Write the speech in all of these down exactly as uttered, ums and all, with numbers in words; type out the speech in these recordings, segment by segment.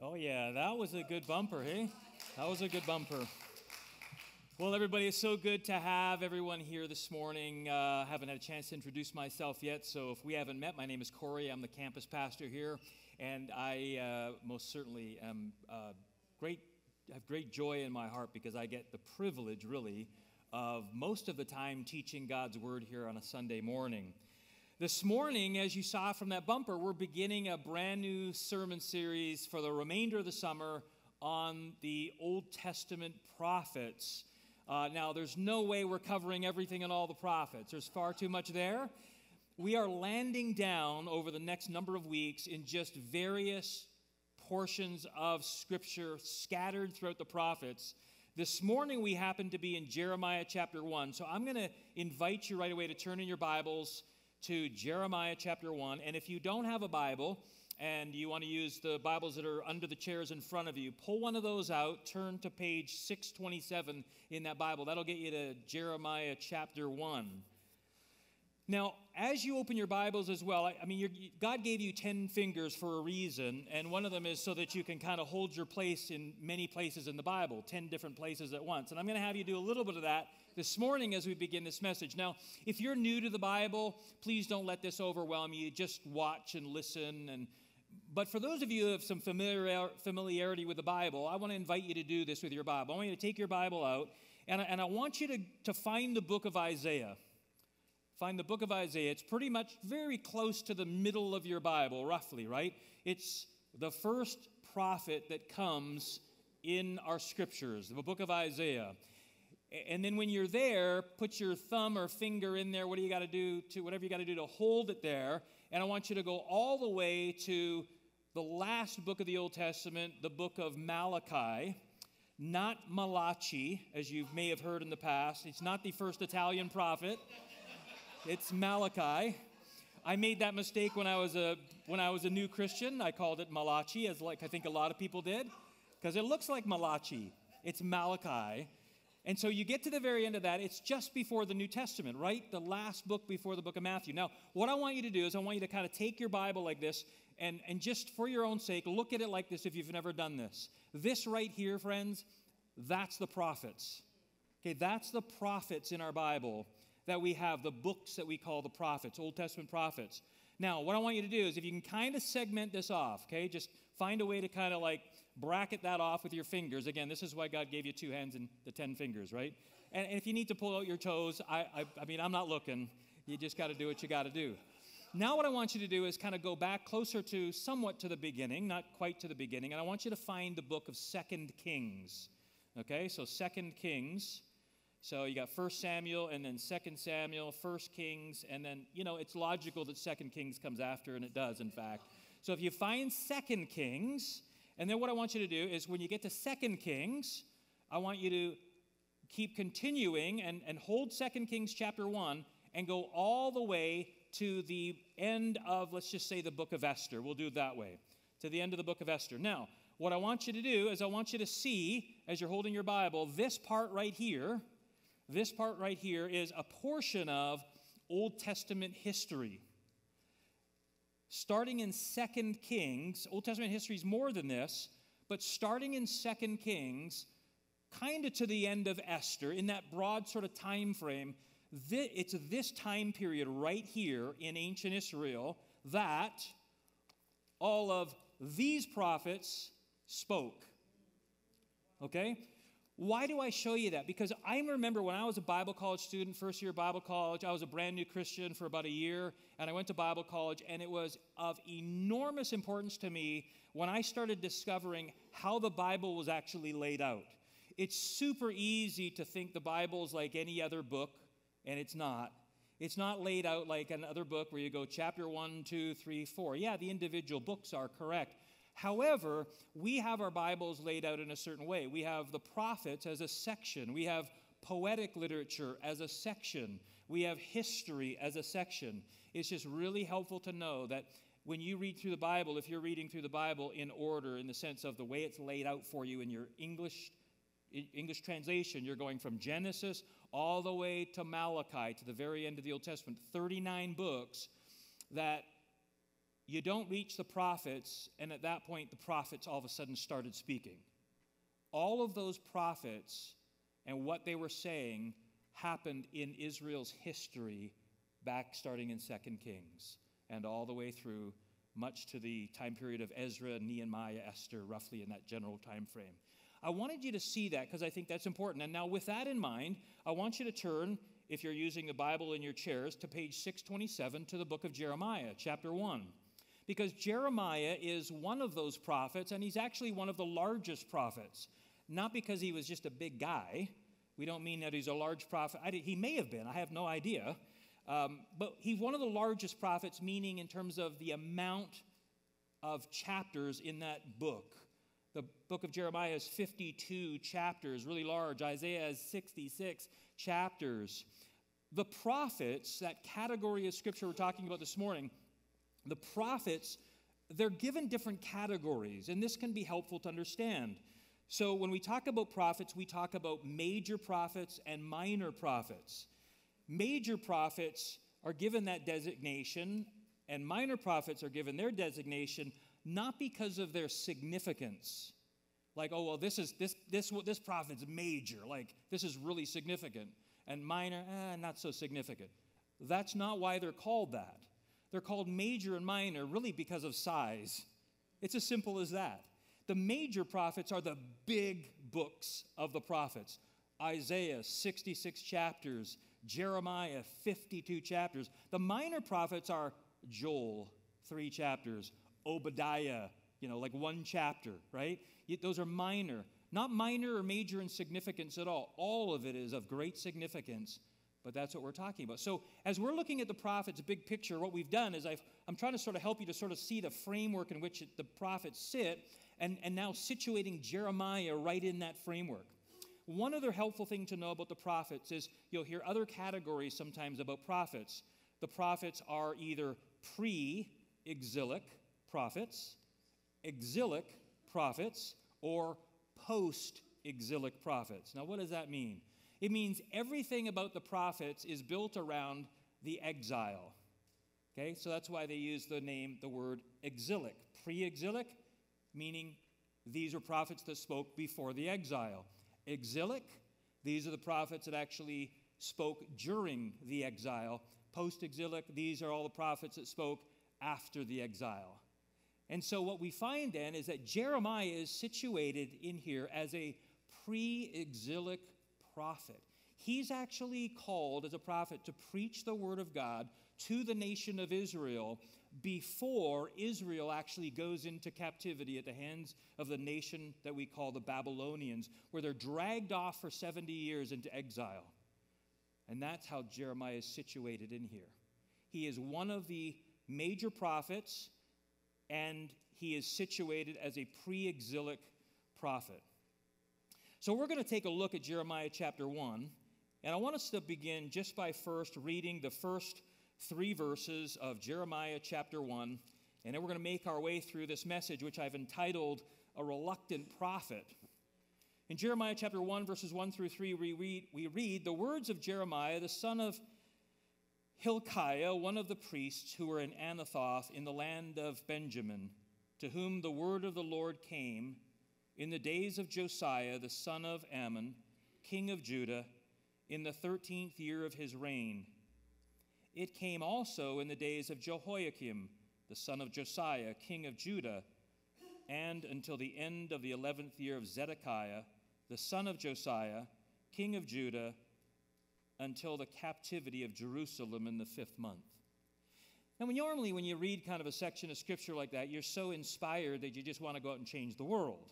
Oh, yeah, that was a good bumper, hey? That was a good bumper. Well, everybody, it's so good to have everyone here this morning. Uh, haven't had a chance to introduce myself yet, so if we haven't met, my name is Cory. I'm the campus pastor here, and I uh, most certainly am uh, great, have great joy in my heart because I get the privilege, really, of most of the time teaching God's Word here on a Sunday morning. This morning, as you saw from that bumper, we're beginning a brand new sermon series for the remainder of the summer on the Old Testament prophets. Uh, now, there's no way we're covering everything in all the prophets. There's far too much there. We are landing down over the next number of weeks in just various portions of Scripture scattered throughout the prophets. This morning, we happen to be in Jeremiah chapter one. So I'm going to invite you right away to turn in your Bibles to Jeremiah chapter one. And if you don't have a Bible and you want to use the Bibles that are under the chairs in front of you, pull one of those out, turn to page six twenty-seven in that Bible. That'll get you to Jeremiah chapter one. Now, as you open your Bibles as well, I, I mean, you're, God gave you ten fingers for a reason, and one of them is so that you can kind of hold your place in many places in the Bible, ten different places at once. And I'm going to have you do a little bit of that this morning as we begin this message. Now, if you're new to the Bible, please don't let this overwhelm you. Just watch and listen. And But for those of you who have some familiar, familiarity with the Bible, I want to invite you to do this with your Bible. I want you to take your Bible out, and I, and I want you to, to find the book of Isaiah. Find the book of Isaiah. It's pretty much very close to the middle of your Bible, roughly, right? It's the first prophet that comes in our scriptures, the book of Isaiah. And then when you're there, put your thumb or finger in there. What do you got to do to whatever you got to do to hold it there? And I want you to go all the way to the last book of the Old Testament, the book of Malachi, not Malachi, as you may have heard in the past. It's not the first Italian prophet. It's Malachi. I made that mistake when I was a when I was a new Christian. I called it Malachi, as like I think a lot of people did, because it looks like Malachi. It's Malachi. And so you get to the very end of that. It's just before the New Testament, right? The last book before the book of Matthew. Now, what I want you to do is I want you to kind of take your Bible like this and, and just for your own sake, look at it like this if you've never done this. This right here, friends, that's the prophets. Okay, that's the prophets in our Bible that we have, the books that we call the prophets, Old Testament prophets. Now, what I want you to do is if you can kind of segment this off, okay, just find a way to kind of like bracket that off with your fingers. Again, this is why God gave you two hands and the ten fingers, right? And, and if you need to pull out your toes, I, I, I mean, I'm not looking. You just got to do what you got to do. Now what I want you to do is kind of go back closer to somewhat to the beginning, not quite to the beginning, and I want you to find the book of Second Kings. Okay, so Second Kings. So you got First Samuel and then Second Samuel, First Kings, and then, you know, it's logical that Second Kings comes after, and it does, in fact. So if you find Second Kings, and then what I want you to do is when you get to Second Kings, I want you to keep continuing and, and hold Second Kings chapter one and go all the way to the end of, let's just say, the book of Esther. We'll do it that way, to the end of the book of Esther. Now, what I want you to do is I want you to see, as you're holding your Bible, this part right here, this part right here is a portion of Old Testament history. Starting in Second Kings, Old Testament history is more than this, but starting in Second Kings, kind of to the end of Esther, in that broad sort of time frame, it's this time period right here in ancient Israel that all of these prophets spoke. Okay? Why do I show you that? Because I remember when I was a Bible college student, first year Bible college, I was a brand new Christian for about a year, and I went to Bible college, and it was of enormous importance to me when I started discovering how the Bible was actually laid out. It's super easy to think the Bible is like any other book, and it's not. It's not laid out like another book where you go chapter one, two, three, four. Yeah, the individual books are correct. However, we have our Bibles laid out in a certain way. We have the prophets as a section. We have poetic literature as a section. We have history as a section. It's just really helpful to know that when you read through the Bible, if you're reading through the Bible in order, in the sense of the way it's laid out for you in your English, English translation, you're going from Genesis all the way to Malachi, to the very end of the Old Testament, thirty-nine books that you don't reach the prophets, and at that point, the prophets all of a sudden started speaking. All of those prophets and what they were saying happened in Israel's history back starting in Second Kings and all the way through much to the time period of Ezra, Nehemiah, Esther, roughly in that general time frame. I wanted you to see that because I think that's important. And now with that in mind, I want you to turn, if you're using the Bible in your chairs, to page six twenty-seven to the book of Jeremiah, chapter one. Because Jeremiah is one of those prophets, and he's actually one of the largest prophets. Not because he was just a big guy. We don't mean that he's a large prophet. I did, he may have been. I have no idea. Um, but he's one of the largest prophets, meaning in terms of the amount of chapters in that book. The book of Jeremiah is fifty-two chapters, really large. Isaiah has sixty-six chapters. The prophets, that category of scripture we're talking about this morning, the prophets, they're given different categories, and this can be helpful to understand. So when we talk about prophets, we talk about major prophets and minor prophets. Major prophets are given that designation, and minor prophets are given their designation not because of their significance. Like, oh, well, this is this this this prophet's major. Like, this is really significant. And minor, eh, not so significant. That's not why they're called that. They're called major and minor really because of size. It's as simple as that. The major prophets are the big books of the prophets. Isaiah, sixty-six chapters. Jeremiah, fifty-two chapters. The minor prophets are Joel, three chapters. Obadiah, you know, like one chapter, right? Those are minor. Not minor or major in significance at all. All of it is of great significance, but that's what we're talking about. So as we're looking at the prophets, big picture, what we've done is I've, I'm trying to sort of help you to sort of see the framework in which it, the prophets sit, and, and now situating Jeremiah right in that framework. One other helpful thing to know about the prophets is you'll hear other categories sometimes about prophets. The prophets are either pre-exilic prophets, exilic prophets, or post-exilic prophets. Now, what does that mean? It means everything about the prophets is built around the exile. Okay, so that's why they use the name, the word exilic. Pre-exilic, meaning these are prophets that spoke before the exile. Exilic, these are the prophets that actually spoke during the exile. Post-exilic, these are all the prophets that spoke after the exile. And so what we find then is that Jeremiah is situated in here as a pre-exilic prophet. He's actually called as a prophet to preach the word of God to the nation of Israel before Israel actually goes into captivity at the hands of the nation that we call the Babylonians, where they're dragged off for seventy years into exile. And that's how Jeremiah is situated in here. He is one of the major prophets, and he is situated as a pre-exilic prophet. So we're going to take a look at Jeremiah chapter one, and I want us to begin just by first reading the first three verses of Jeremiah chapter one, and then we're going to make our way through this message, which I've entitled, A Reluctant Prophet. In Jeremiah chapter one, verses one through three, we read, we read the words of Jeremiah, the son of Hilkiah, one of the priests who were in Anathoth in the land of Benjamin, to whom the word of the Lord came in the days of Josiah, the son of Ammon, king of Judah, in the thirteenth year of his reign. It came also in the days of Jehoiakim, the son of Josiah, king of Judah, and until the end of the eleventh year of Zedekiah, the son of Josiah, king of Judah, until the captivity of Jerusalem in the fifth month. Now, when normally when you read kind of a section of scripture like that, you're so inspired that you just want to go out and change the world.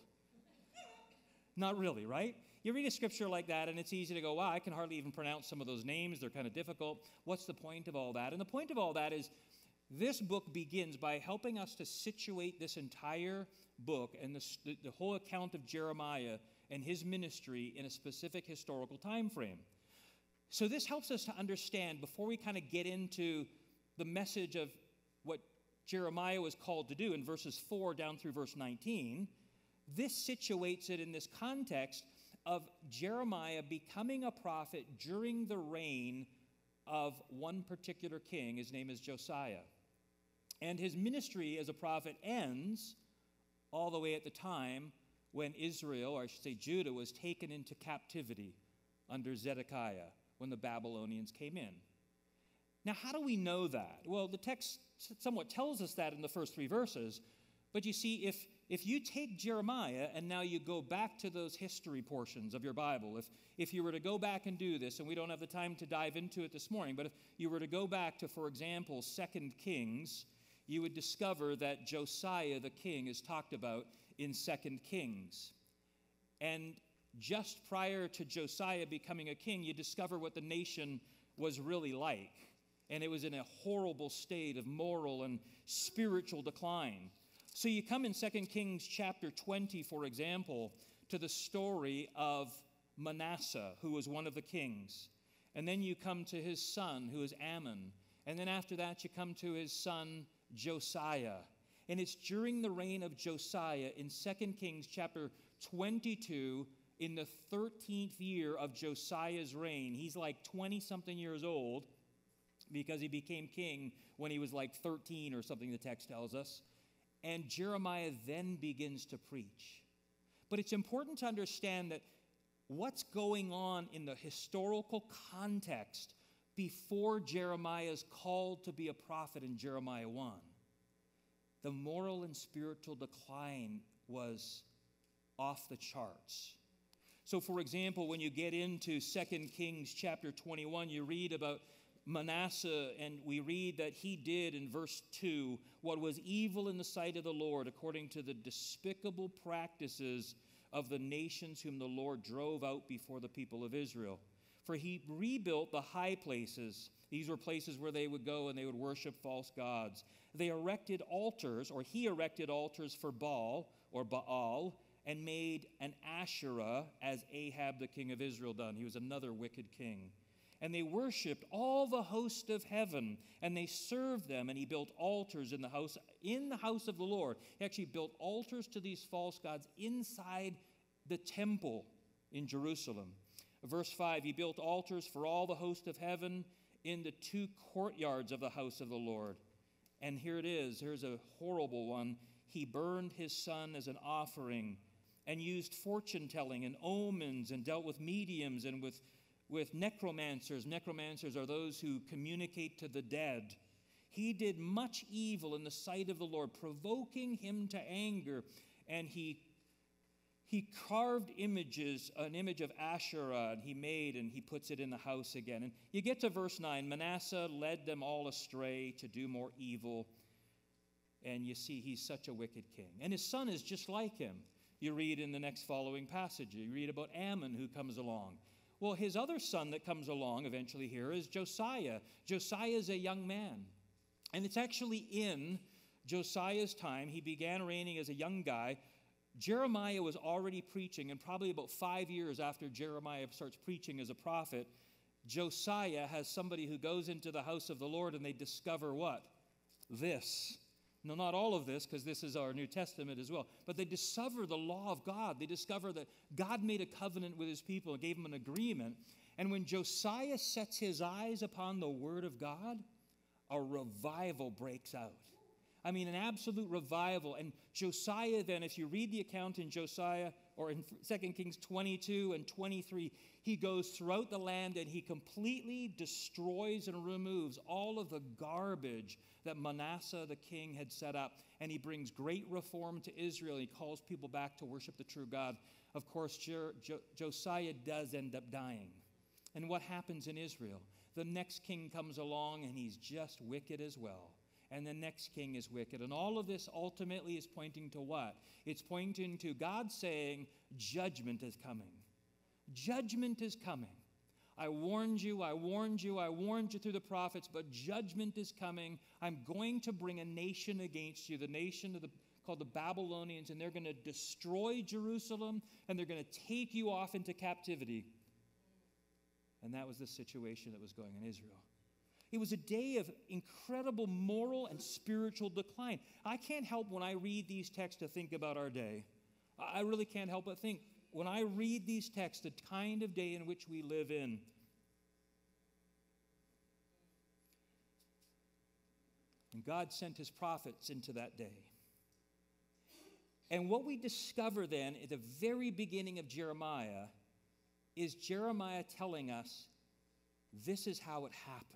Not really, right? You read a scripture like that, and it's easy to go, wow, I can hardly even pronounce some of those names. They're kind of difficult. What's the point of all that? And the point of all that is this book begins by helping us to situate this entire book and the, the whole account of Jeremiah and his ministry in a specific historical time frame. So this helps us to understand, before we kind of get into the message of what Jeremiah was called to do in verses four down through verse nineteen, this situates it in this context of Jeremiah becoming a prophet during the reign of one particular king. His name is Josiah. And his ministry as a prophet ends all the way at the time when Israel, or I should say Judah, was taken into captivity under Zedekiah when the Babylonians came in. Now, how do we know that? Well, the text somewhat tells us that in the first three verses, but you see, if, if you take Jeremiah and now you go back to those history portions of your Bible, if, if you were to go back and do this, and we don't have the time to dive into it this morning, but if you were to go back to, for example, Second Kings, you would discover that Josiah the king is talked about in Second Kings. And just prior to Josiah becoming a king, you discover what the nation was really like. And it was in a horrible state of moral and spiritual decline. So you come in Second Kings chapter twenty, for example, to the story of Manasseh, who was one of the kings. And then you come to his son, who is Ammon. And then after that, you come to his son, Josiah. And it's during the reign of Josiah in Second Kings chapter twenty-two, in the thirteenth year of Josiah's reign. He's like twenty-something years old because he became king when he was like thirteen or something, the text tells us. And Jeremiah then begins to preach. But it's important to understand that what's going on in the historical context before Jeremiah is called to be a prophet in Jeremiah one. The moral and spiritual decline was off the charts. So, for example, when you get into Second Kings chapter twenty-one, you read about Manasseh, and we read that he did in verse two what was evil in the sight of the Lord, according to the despicable practices of the nations whom the Lord drove out before the people of Israel. For he rebuilt the high places. These were places where they would go and they would worship false gods. They erected altars, or he erected altars for Baal, or Baal, and made an Asherah, as Ahab the king of Israel done. He was another wicked king. And they worshipped all the host of heaven, and they served them, and he built altars in the house, in the house of the Lord. He actually built altars to these false gods inside the temple in Jerusalem. Verse five, he built altars for all the host of heaven in the two courtyards of the house of the Lord. And here it is, here's a horrible one. He burned his son as an offering and used fortune-telling and omens and dealt with mediums and with with necromancers. Necromancers are those who communicate to the dead. He did much evil in the sight of the Lord, provoking him to anger, and he he carved images, an image of Asherah, and he made and he puts it in the house again. And you get to verse nine, Manasseh led them all astray to do more evil, and you see he's such a wicked king. And his son is just like him. You read in the next following passage, you read about Ammon who comes along. Well, his other son that comes along eventually here is Josiah. Josiah is a young man. And it's actually in Josiah's time. He began reigning as a young guy. Jeremiah was already preaching, and probably about five years after Jeremiah starts preaching as a prophet, Josiah has somebody who goes into the house of the Lord, and they discover what? This. No, not all of this, because this is our New Testament as well. But they discover the law of God. They discover that God made a covenant with his people and gave them an agreement. And when Josiah sets his eyes upon the word of God, a revival breaks out. I mean, an absolute revival. And Josiah then, if you read the account in Josiah, or in Second Kings twenty-two and twenty-three, he goes throughout the land and he completely destroys and removes all of the garbage that Manasseh the king had set up. And he brings great reform to Israel. He calls people back to worship the true God. Of course, Jo- Jo- Josiah does end up dying. And what happens in Israel? The next king comes along and he's just wicked as well. And the next king is wicked. And all of this ultimately is pointing to what? It's pointing to God saying, judgment is coming. Judgment is coming. I warned you, I warned you, I warned you through the prophets, but judgment is coming. I'm going to bring a nation against you, the nation of the, called the Babylonians, and they're going to destroy Jerusalem, and they're going to take you off into captivity. And that was the situation that was going in Israel. It was a day of incredible moral and spiritual decline. I can't help when I read these texts to think about our day. I really can't help but think, when I read these texts, the kind of day in which we live in. And God sent his prophets into that day. And what we discover then at the very beginning of Jeremiah is Jeremiah telling us, this is how it happened.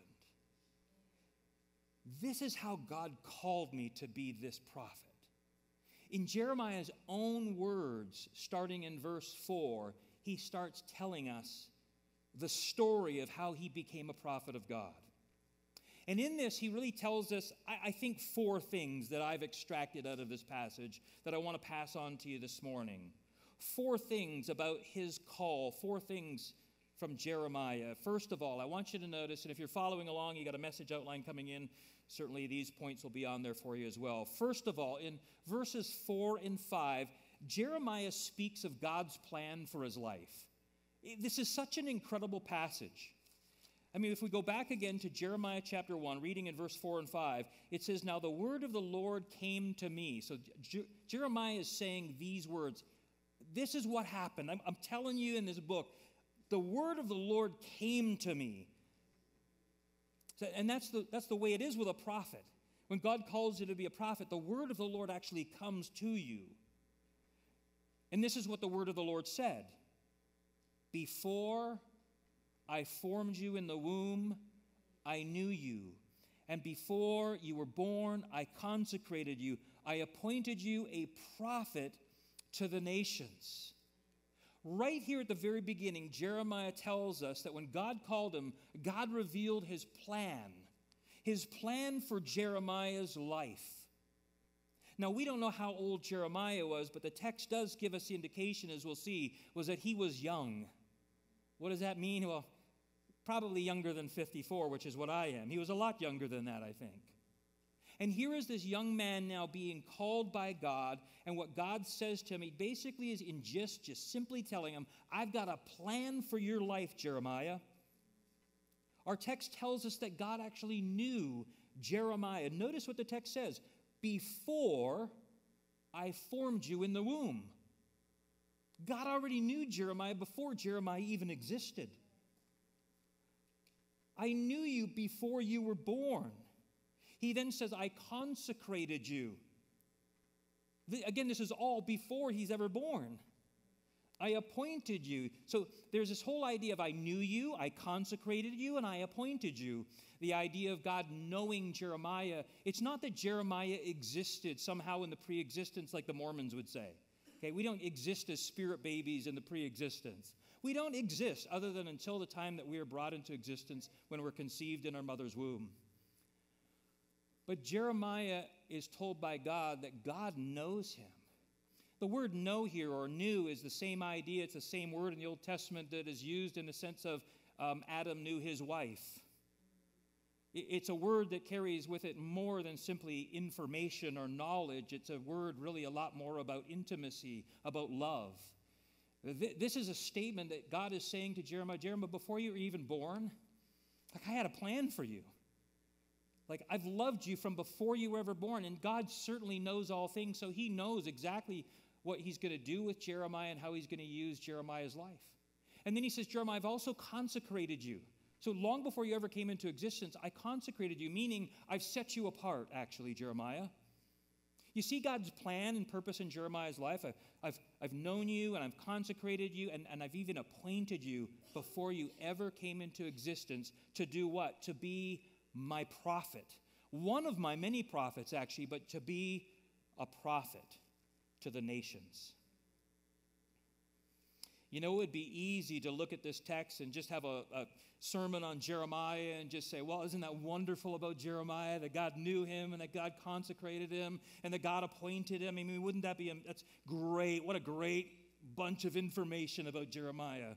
This is how God called me to be this prophet. In Jeremiah's own words, starting in verse four, he starts telling us the story of how he became a prophet of God. And in this, he really tells us, I, I think, four things that I've extracted out of this passage that I want to pass on to you this morning. Four things about his call, four things from Jeremiah. First of all, I want you to notice, and if you're following along, you got a message outline coming in, certainly these points will be on there for you as well. First of all, in verses four and five, Jeremiah speaks of God's plan for his life. This is such an incredible passage. I mean, if we go back again to Jeremiah chapter one, reading in verse four and five, it says, now the word of the Lord came to me. So Je- Jeremiah is saying these words. This is what happened. I'm, I'm telling you in this book, the word of the Lord came to me. So, and that's the, that's the way it is with a prophet. When God calls you to be a prophet, the word of the Lord actually comes to you. And this is what the word of the Lord said. Before I formed you in the womb, I knew you. And before you were born, I consecrated you. I appointed you a prophet to the nations. Right here at the very beginning, Jeremiah tells us that when God called him, God revealed his plan, his plan for Jeremiah's life. Now, we don't know how old Jeremiah was, but the text does give us the indication, as we'll see, was that he was young. What does that mean? Well, probably younger than fifty-four, which is what I am. He was a lot younger than that, I think. And here is this young man now being called by God, and what God says to him, he basically is in gist, just simply telling him, I've got a plan for your life, Jeremiah. Our text tells us that God actually knew Jeremiah. Notice what the text says, before I formed you in the womb. God already knew Jeremiah before Jeremiah even existed. I knew you before you were born. He then says, I consecrated you. Again, this is all before he's ever born. I appointed you. So there's this whole idea of I knew you, I consecrated you, and I appointed you. The idea of God knowing Jeremiah. It's not that Jeremiah existed somehow in the pre-existence like the Mormons would say. Okay, we don't exist as spirit babies in the pre-existence. We don't exist other than until the time that we are brought into existence when we're conceived in our mother's womb. But Jeremiah is told by God that God knows him. The word know here, or knew, is the same idea. It's the same word in the Old Testament that is used in the sense of um, Adam knew his wife. It's a word that carries with it more than simply information or knowledge. It's a word really a lot more about intimacy, about love. This is a statement that God is saying to Jeremiah, Jeremiah, before you were even born, like I had a plan for you. Like I've loved you from before you were ever born, and God certainly knows all things, so he knows exactly what he's going to do with Jeremiah and how he's going to use Jeremiah's life. And then he says, Jeremiah, I've also consecrated you. So long before you ever came into existence, I consecrated you, meaning I've set you apart, actually, Jeremiah. You see God's plan and purpose in Jeremiah's life. I've, I've, I've known you, and I've consecrated you, and, and I've even appointed you before you ever came into existence to do what? To be my prophet. One of my many prophets, actually, but to be a prophet to the nations. You know, it would be easy to look at this text and just have a, a sermon on Jeremiah and just say, well, isn't that wonderful about Jeremiah, that God knew him and that God consecrated him and that God appointed him? I mean, wouldn't that be, a, that's great. What a great bunch of information about Jeremiah.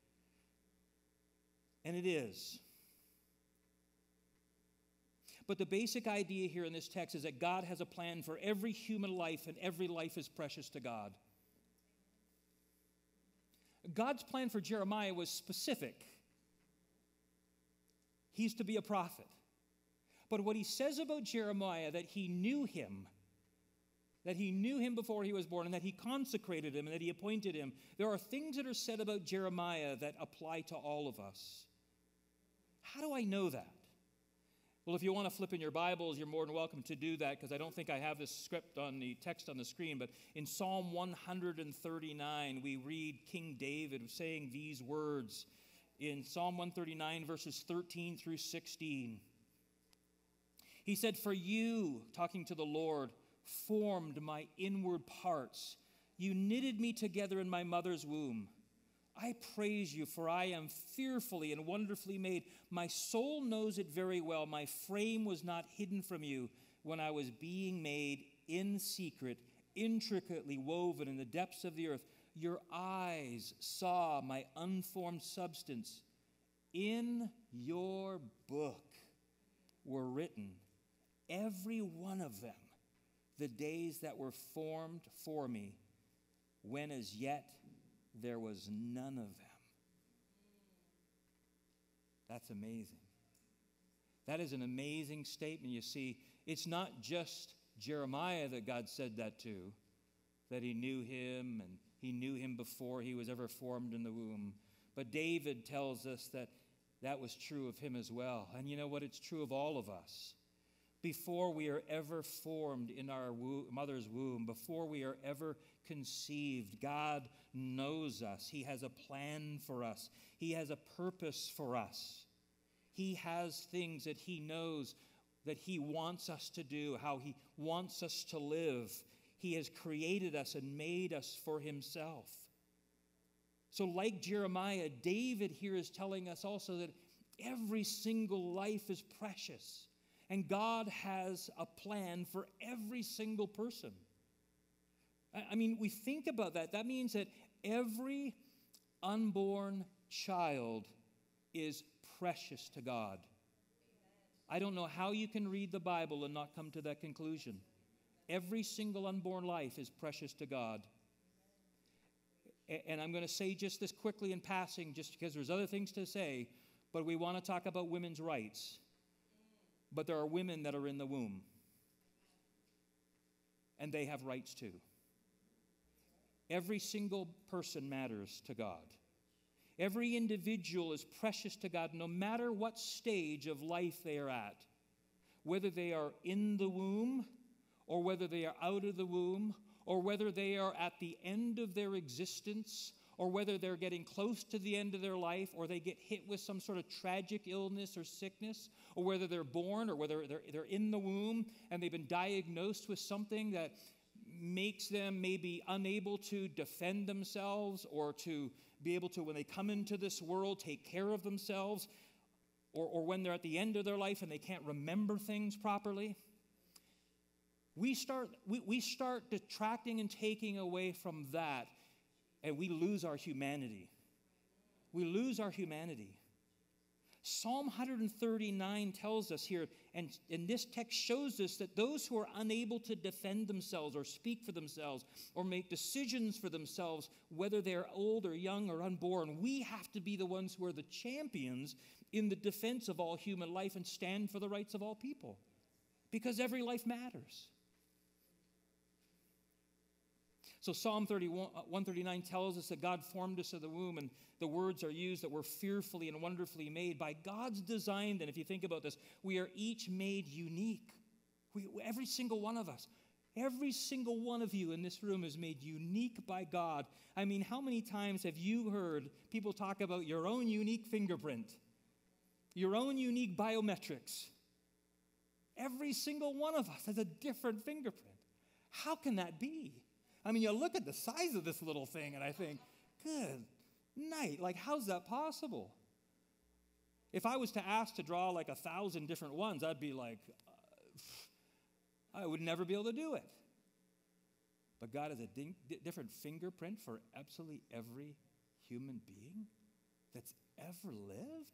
And it is. But the basic idea here in this text is that God has a plan for every human life, and every life is precious to God. God's plan for Jeremiah was specific. He's to be a prophet. But what he says about Jeremiah, that he knew him, that he knew him before he was born, and that he consecrated him, and that he appointed him, there are things that are said about Jeremiah that apply to all of us. How do I know that? Well, if you want to flip in your Bibles, you're more than welcome to do that, because I don't think I have this script on the text on the screen. But in Psalm one thirty-nine, we read King David saying these words in Psalm one thirty-nine, verses thirteen through sixteen. He said, "For you," talking to the Lord, "formed my inward parts. You knitted me together in my mother's womb. I praise you, for I am fearfully and wonderfully made. My soul knows it very well. My frame was not hidden from you when I was being made in secret, intricately woven in the depths of the earth. Your eyes saw my unformed substance. In your book were written, every one of them, the days that were formed for me, when as yet there was none of them." That's amazing. That is an amazing statement. You see, it's not just Jeremiah that God said that to, that he knew him and he knew him before he was ever formed in the womb. But David tells us that that was true of him as well. And you know what? It's true of all of us. Before we are ever formed in our wo- mother's womb, before we are ever conceived, God knows us. He has a plan for us. He has a purpose for us. He has things that he knows that he wants us to do, how he wants us to live. He has created us and made us for himself. So like Jeremiah, David here is telling us also that every single life is precious. And God has a plan for every single person. I mean, we think about that. That means that every unborn child is precious to God. I don't know how you can read the Bible and not come to that conclusion. Every single unborn life is precious to God. And I'm going to say just this quickly in passing, just because there's other things to say, but we want to talk about women's rights. But there are women that are in the womb, and they have rights too. Every single person matters to God. Every individual is precious to God, no matter what stage of life they are at. Whether they are in the womb, or whether they are out of the womb, or whether they are at the end of their existence, or whether they're getting close to the end of their life, or they get hit with some sort of tragic illness or sickness, or whether they're born, or whether they're, they're in the womb and they've been diagnosed with something that makes them maybe unable to defend themselves or to be able to, when they come into this world, take care of themselves, or, or when they're at the end of their life and they can't remember things properly. We start, we, we start detracting and taking away from that, and we lose our humanity. We lose our humanity. Psalm one thirty-nine tells us here, and, and this text shows us that those who are unable to defend themselves or speak for themselves or make decisions for themselves, whether they're old or young or unborn, we have to be the ones who are the champions in the defense of all human life and stand for the rights of all people. Because every life matters. So Psalm one thirty-nine tells us that God formed us in the womb, and the words are used that we're fearfully and wonderfully made. By God's design, then, if you think about this, we are each made unique. We, every single one of us, every single one of you in this room is made unique by God. I mean, how many times have you heard people talk about your own unique fingerprint, your own unique biometrics? Every single one of us has a different fingerprint. How can that be? I mean, you look at the size of this little thing, and I think, good night. Like, how's that possible? If I was to ask to draw like a thousand different ones, I'd be like, uh, I would never be able to do it. But God has a ding, d- different fingerprint for absolutely every human being that's ever lived.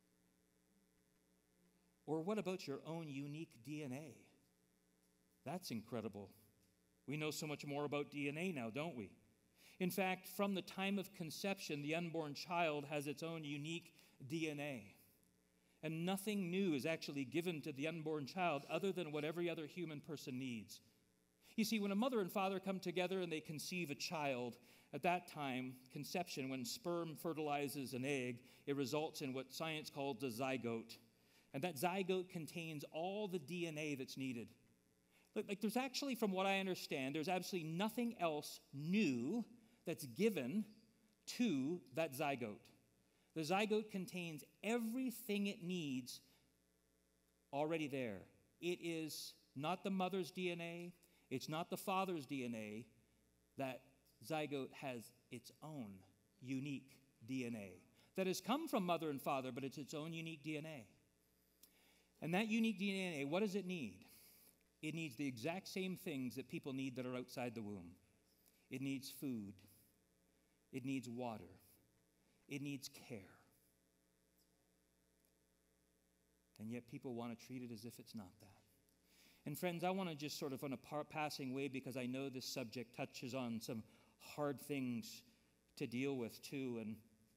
Or what about your own unique D N A? That's incredible. We know so much more about D N A now, don't we? In fact, from the time of conception, the unborn child has its own unique D N A. And nothing new is actually given to the unborn child other than what every other human person needs. You see, when a mother and father come together and they conceive a child, at that time, conception, when sperm fertilizes an egg, it results in what science calls a zygote. And that zygote contains all the D N A that's needed. Like, like there's actually, from what I understand, there's absolutely nothing else new that's given to that zygote. The zygote contains everything it needs already there. It is not the mother's D N A. It's not the father's D N A. That zygote has its own unique D N A that has come from mother and father, but it's its own unique D N A. And that unique D N A, what does it need? It needs the exact same things that people need that are outside the womb. It needs food. It needs water. It needs care. And yet people want to treat it as if it's not that. And friends, I want to just sort of on a par- passing way, because I know this subject touches on some hard things to deal with too. And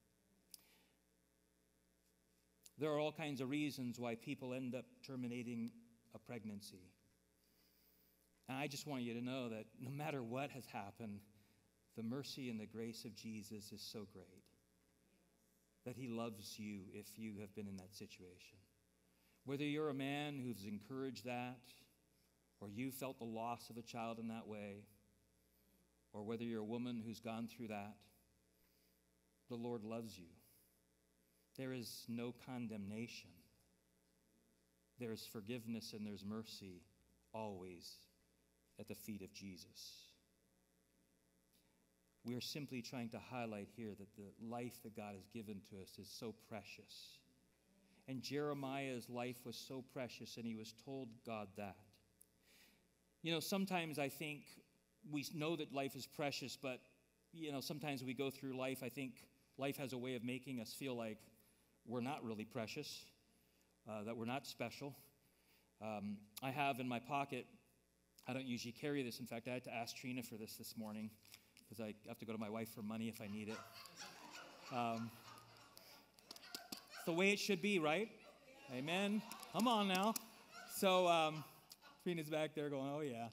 there are all kinds of reasons why people end up terminating a pregnancy. And I just want you to know that no matter what has happened, the mercy and the grace of Jesus is so great that he loves you if you have been in that situation. Whether you're a man who's encouraged that, or you felt the loss of a child in that way, or whether you're a woman who's gone through that, the Lord loves you. There is no condemnation. There's forgiveness and there's mercy always at the feet of Jesus. We are simply trying to highlight here that the life that God has given to us is so precious. And Jeremiah's life was so precious, and he was told God that. You know, sometimes I think we know that life is precious, but, you know, sometimes we go through life, I think life has a way of making us feel like we're not really precious, uh, that we're not special. Um, I have in my pocket, I don't usually carry this. In fact, I had to ask Trina for this this morning because I have to go to my wife for money if I need it. Um, it's the way it should be, right? Amen. Come on now. So um, Trina's back there going, oh, yeah.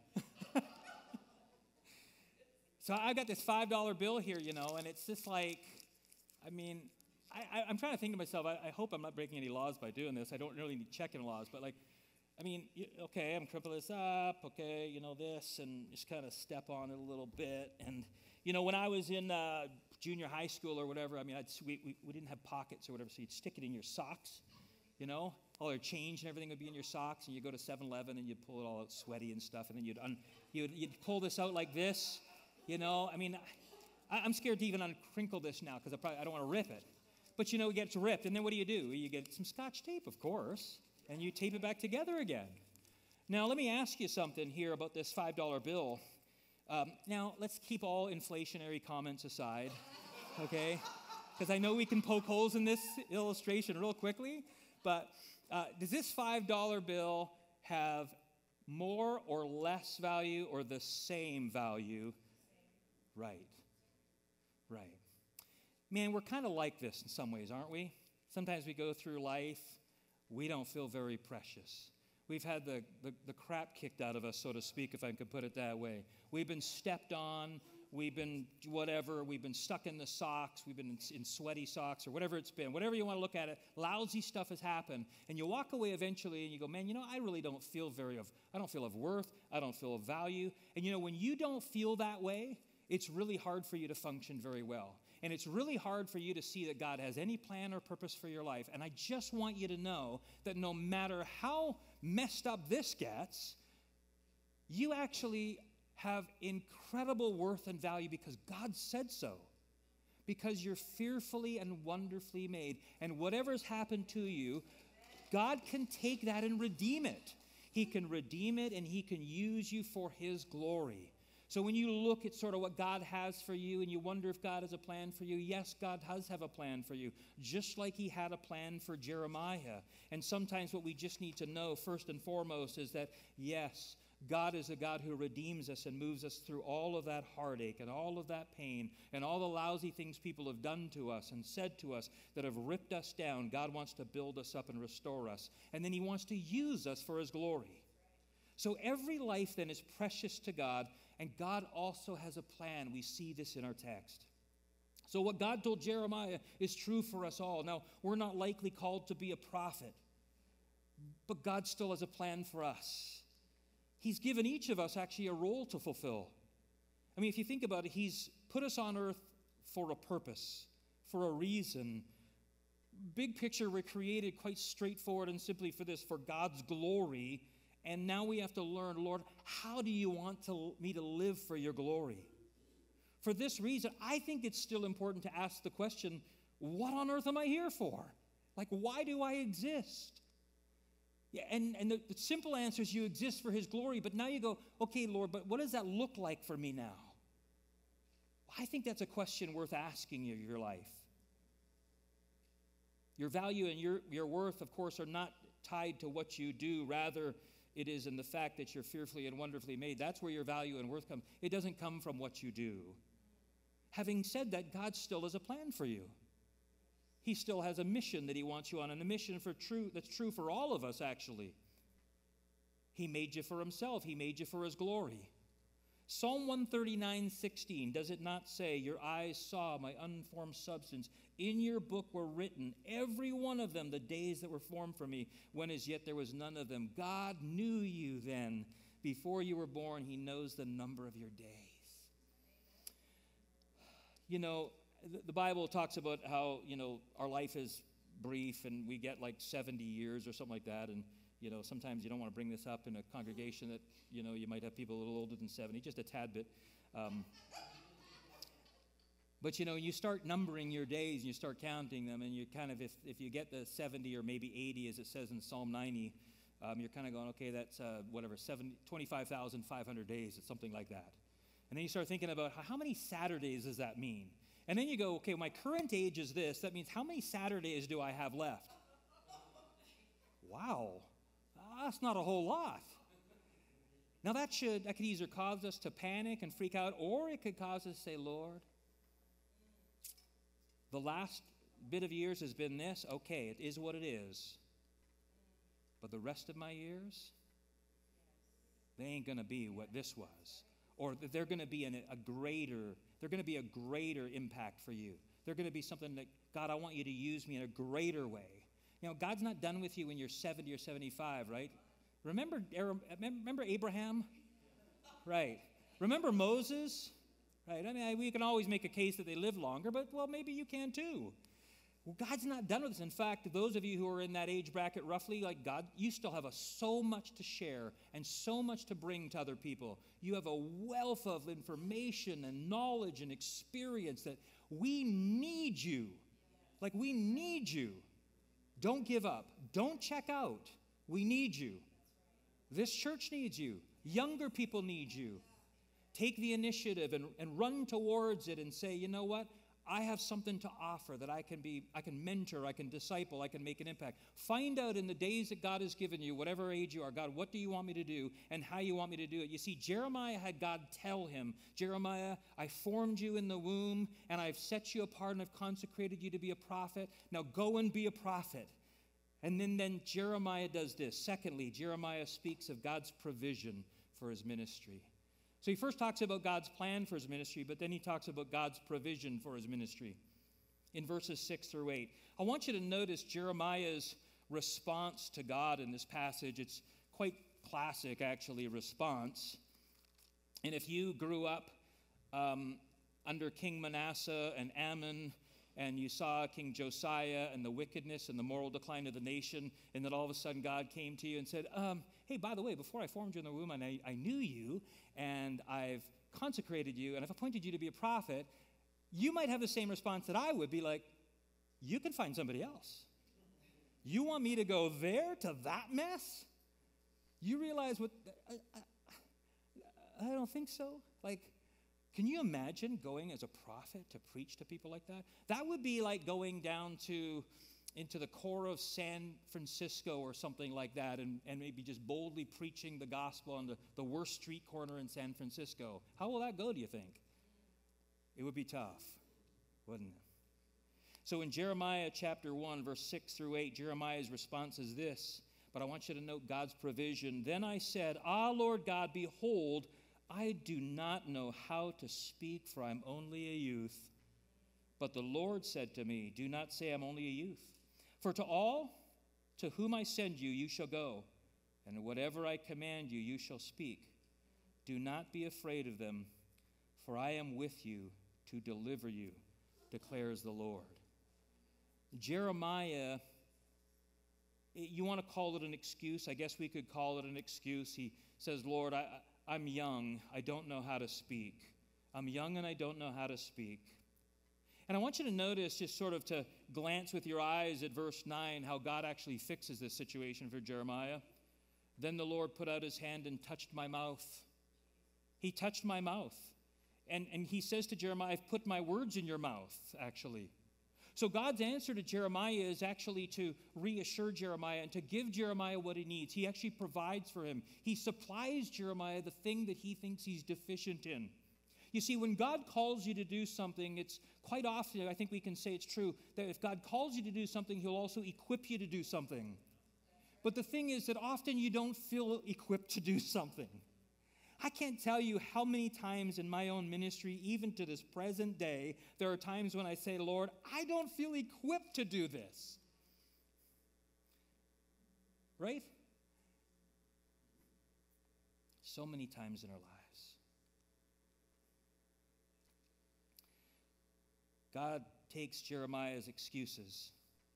So I got this five dollar bill here, you know, and it's just like, I mean, I, I, I'm trying to think to myself, I, I hope I'm not breaking any laws by doing this. I don't really need checking laws, but like, I mean, okay, I'm crimping this up, okay, you know, this, and just kind of step on it a little bit. And, you know, when I was in uh, junior high school or whatever, I mean, I'd, we, we, we didn't have pockets or whatever, so you'd stick it in your socks, you know. All your change and everything would be in your socks, and you'd go to seven eleven and you'd pull it all out sweaty and stuff, and then you'd, un, you'd, you'd pull this out like this, you know. I mean, I, I'm scared to even uncrinkle this now because I probably I don't want to rip it. But, you know, it gets ripped, and then what do you do? You get some Scotch tape, of course, and you tape it back together again. Now, let me ask you something here about this five dollar bill. Um, now, let's keep all inflationary comments aside, okay? Because I know we can poke holes in this illustration real quickly, but uh, does this five dollar bill have more or less value or the same value? Right, right. Man, we're kind of like this in some ways, aren't we? Sometimes we go through life, we don't feel very precious. We've had the, the, the crap kicked out of us, so to speak, if I could put it that way. We've been stepped on, we've been whatever, we've been stuck in the socks, we've been in, in sweaty socks or whatever it's been. Whatever you want to look at it, lousy stuff has happened. And you walk away eventually and you go, man, you know, I really don't feel very of, I don't feel of worth, I don't feel of value. And you know, when you don't feel that way, it's really hard for you to function very well. And it's really hard for you to see that God has any plan or purpose for your life. And I just want you to know that no matter how messed up this gets, you actually have incredible worth and value because God said so. Because you're fearfully and wonderfully made. And whatever's happened to you, God can take that and redeem it. He can redeem it and he can use you for his glory. So when you look at sort of what God has for you and you wonder if God has a plan for you, yes, God does have a plan for you, just like he had a plan for Jeremiah. And sometimes what we just need to know first and foremost is that, yes, God is a God who redeems us and moves us through all of that heartache and all of that pain and all the lousy things people have done to us and said to us that have ripped us down. God wants to build us up and restore us. And then he wants to use us for his glory. So every life then is precious to God, and God also has a plan. We see this in our text. So what God told Jeremiah is true for us all. Now, we're not likely called to be a prophet. but God still has a plan for us. He's given each of us actually a role to fulfill. I mean, if you think about it, he's put us on earth for a purpose, for a reason. Big picture, we're created quite straightforward and simply for this, for God's glory. And now we have to learn, Lord, how do you want to, me to live for your glory? For this reason, I think it's still important to ask the question, what on earth am I here for? Like, why do I exist? Yeah, and, and the, the simple answer is you exist for his glory, but now you go, okay, Lord, but what does that look like for me now? I think that's a question worth asking in your life. Your value and your, your worth, of course, are not tied to what you do. Rather, it is in the fact that you're fearfully and wonderfully made. That's where your value and worth come. It doesn't come from what you do. Having said that, God still has a plan for you. He still has a mission that he wants you on, and a mission for true that's true for all of us, actually. He made you for himself. He made you for his glory. Psalm one thirty-nine, sixteen, does it not say, your eyes saw my unformed substance? In your book were written, every one of them, the days that were formed for me, when as yet there was none of them. God knew you then. Before you were born, he knows the number of your days. You know, the, the Bible talks about how, you know, our life is brief and we get like seventy years or something like that. And, you know, sometimes you don't want to bring this up in a congregation that, you know, you might have people a little older than seventy, just a tad bit. Um, but, you know, you start numbering your days and you start counting them, and you kind of, if, if you get the seventy or maybe eighty, as it says in Psalm ninety, um, you're kind of going, okay, that's uh, whatever, twenty-five thousand five hundred days, it's something like that. And then you start thinking about how, how many Saturdays does that mean? And then you go, okay, my current age is this. That means how many Saturdays do I have left? Wow, that's not a whole lot. Now that should, that could either cause us to panic and freak out, or it could cause us to say, Lord, the last bit of years has been this. Okay, it is what it is. But the rest of my years, they ain't going to be what this was. Or they're going to be in a greater, they're going to be a greater impact for you. They're going to be something that, God, I want you to use me in a greater way. You know, God's not done with you when you're seventy or seventy-five, right? Remember, remember Abraham? Right. Remember Moses? Right. I mean, we can always make a case that they lived longer, but, well, maybe you can too. Well, God's not done with us. In fact, those of you who are in that age bracket roughly, like God, you still have a, so much to share and so much to bring to other people. You have a wealth of information and knowledge and experience that we need you. Like, we need you. Don't give up. Don't check out. We need you. This church needs you. Younger people need you. Take the initiative and, and run towards it and say, you know what? I have something to offer that I can be, I can mentor, I can disciple, I can make an impact. Find out in the days that God has given you, whatever age you are, God, what do you want me to do and how you want me to do it? You see, Jeremiah had God tell him, Jeremiah, I formed you in the womb and I've set you apart and I've consecrated you to be a prophet. Now go and be a prophet. And then, then Jeremiah does this. Secondly, Jeremiah speaks of God's provision for his ministry. So he first talks about God's plan for his ministry, but then he talks about God's provision for his ministry in verses six through eight. I want you to notice Jeremiah's response to God in this passage. It's quite classic, actually, response. And if you grew up um, under King Manasseh and Ammon, and you saw King Josiah and the wickedness and the moral decline of the nation, and then all of a sudden God came to you and said, um, hey, by the way, before I formed you in the womb, and I, I knew you, and I've consecrated you, and I've appointed you to be a prophet, you might have the same response that I would, be like, you can find somebody else. You want me to go there to that mess? You realize what, I, I, I don't think so. Like, can you imagine going as a prophet to preach to people like that? That would be like going down to into the core of San Francisco or something like that, and, and maybe just boldly preaching the gospel on the, the worst street corner in San Francisco. How will that go, do you think? It would be tough, wouldn't it? So in Jeremiah chapter one, verse six through eight, Jeremiah's response is this, but I want you to note God's provision. Then I said, Ah, Lord God, behold, I do not know how to speak, for I'm only a youth. But the Lord said to me, do not say I'm only a youth. For to all, To whom I send you, you shall go, and whatever I command you, you shall speak. Do not be afraid of them, for I am with you to deliver you, declares the Lord. Jeremiah, you want to call it an excuse? I guess we could call it an excuse. He says, Lord, I, I'm young. I don't know how to speak. I'm young and I don't know how to speak. And I want you to notice, just sort of to glance with your eyes at verse nine, how God actually fixes this situation for Jeremiah. Then the Lord put out his hand and touched my mouth. He touched my mouth. And, and he says to Jeremiah, I've put my words in your mouth, actually. So God's answer to Jeremiah is actually to reassure Jeremiah and to give Jeremiah what he needs. He actually provides for him. He supplies Jeremiah the thing that he thinks he's deficient in. You see, when God calls you to do something, it's quite often, I think we can say it's true, that if God calls you to do something, he'll also equip you to do something. But the thing is that often you don't feel equipped to do something. I can't tell you how many times in my own ministry, even to this present day, there are times when I say, Lord, I don't feel equipped to do this. Right? So many times in our lives. God takes Jeremiah's excuses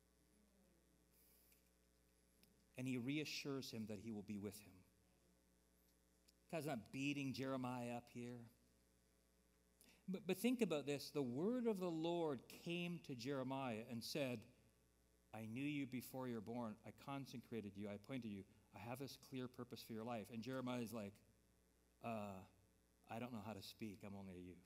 and he reassures him that he will be with him. God's not beating Jeremiah up here. But, but think about this. The word of the Lord came to Jeremiah and said, I knew you before you were born. I consecrated you. I appointed you. I have this clear purpose for your life. And Jeremiah's like, uh, I don't know how to speak. I'm only a youth.